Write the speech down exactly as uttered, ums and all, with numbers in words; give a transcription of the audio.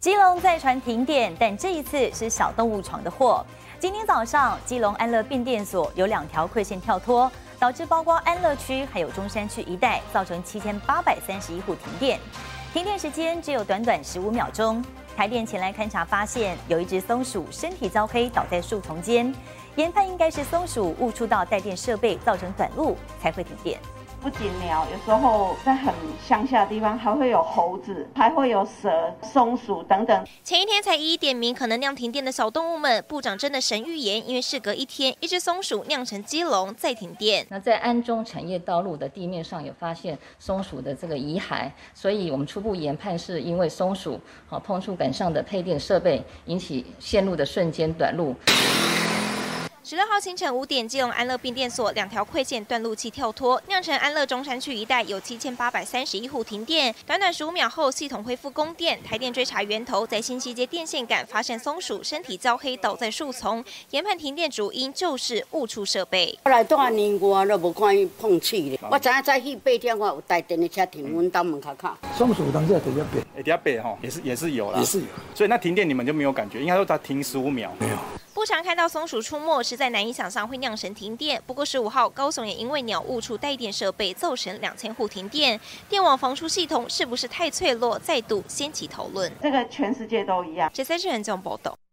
基隆再传停电，但这一次是小动物闯的祸。今天早上，基隆安乐变电所有两条馈线跳脱，导致包括安乐区还有中山区一带，造成七千八百三十一户停电。停电时间只有短短十五秒钟。台电前来勘查，发现有一只松鼠身体焦黑，倒在树丛间，研判应该是松鼠误触到带电设备，造成短路才会停电。 不仅鸟，有时候在很乡下的地方还会有猴子，还会有蛇、松鼠等等。 前一天才一一点名可能酿停电的小动物们，部长真的神预言，因为事隔一天，一只松鼠酿成基隆再停电。 那在安中产业道路的地面上有发现松鼠的这个遗骸，所以我们初步研判是因为松鼠好碰触杆上的配电设备，引起线路的瞬间短路。 十六号清晨五点，基隆安乐变电所两条馈线断路器跳脱，酿成安乐中山区一带有七千八百三十一户停电。短短十五秒后，系统恢复供电。台电追查源头，在新西街电线杆发现松鼠身体焦黑，倒在树丛，研判停电主因就是误触设备。 我来住啊年外都无看伊碰触咧，我知影早起八点我有带电的车停阮家门口口。 松鼠当下在那边， 哎，底下北哈也是也是有啦， 也是有。 所以那停电你们就没有感觉，应该说它停十五秒。 没有。 不常看到松鼠出没，实在难以想象会酿成停电。不过十五号，高雄也因为鸟误触带电设备，造成两千户停电。电网防疏系统是不是太脆弱，再度掀起讨论。 这个全世界都一样。 这三是人这种报道。